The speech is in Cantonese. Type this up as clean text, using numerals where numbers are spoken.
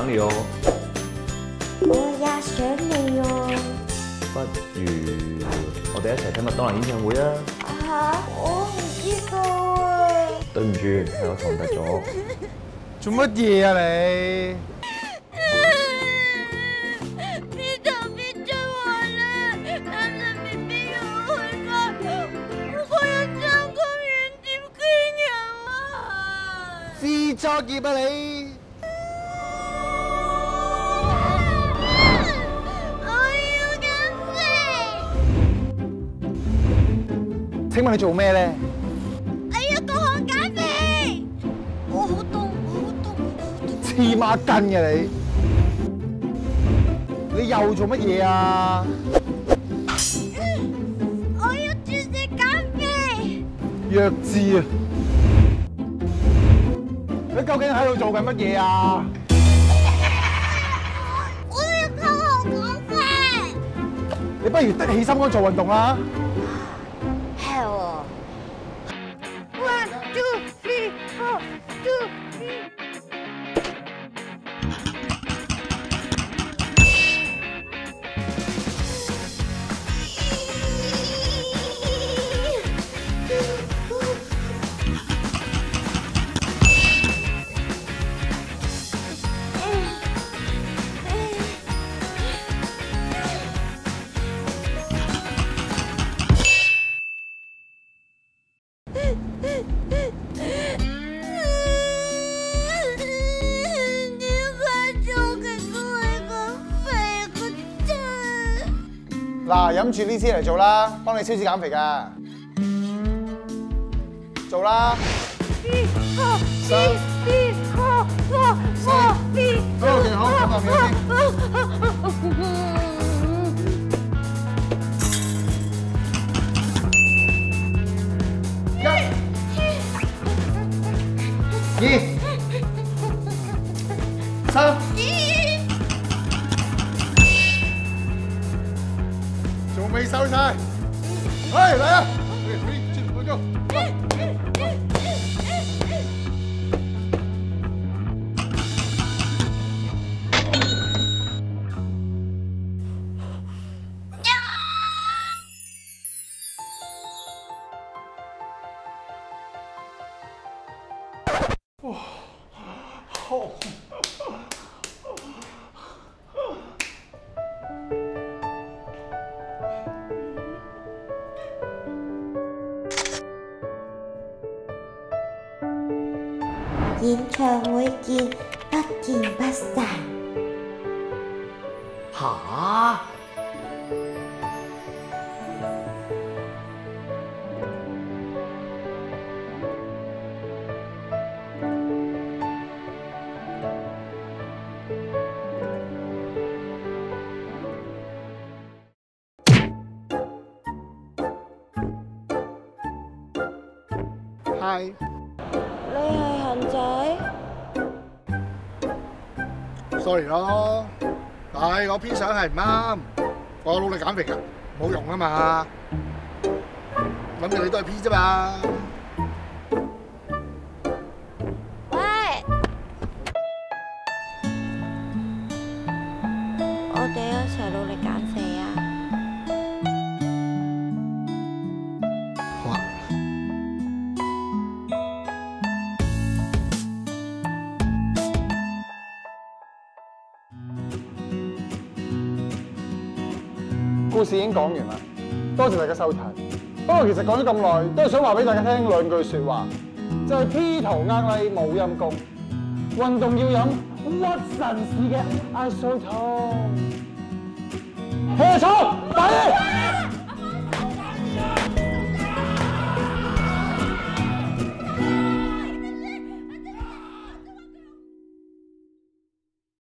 你哦。 我也想你哦。 不如我哋一齊睇麥當勞演唱會啊！ 嚇，我唔知道啊。 對唔住，係我唐突咗。 做乜嘢啊你？ 邊頭邊追我啦！男人邊邊要我去㗎？我有3個遠點捐人啊！ 自作業啊你！請問你做咩咧？ 哎呀，個項減肥！我好凍，我好凍。 黐孖筋嘅你！你又做乜嘢啊？ 我要絕食減肥。 弱智啊！你究竟喺度做緊乜嘢啊？ 我要個項減肥。 你不如的起心肝做運動啦！ 係喎。1 2 3 4 2 3。 嗱，飲住呢支嚟做啦，幫你超脂減肥㗎。做啦。3、4、OK， 好，咁後面先。1、2、3。仲未收晒，嚟啊 ！3、2、1 go！ 演唱會見，不見不散。 吓？ 係。 你係恒仔 ？sorry 咯，但係我偏相係唔啱，我努力減肥㗎，冇用啊嘛。諗住你都係 P 啫嘛。 喂，我哋一齊努力減肥啊！ 好啊。故事已經講完啦，多謝大家收睇。不過其實講咗咁耐，都係想話俾大家聽2句説話，就係 P 圖呃 like 冇陰功，運動要飲屈臣氏嘅 Isotone。氣重！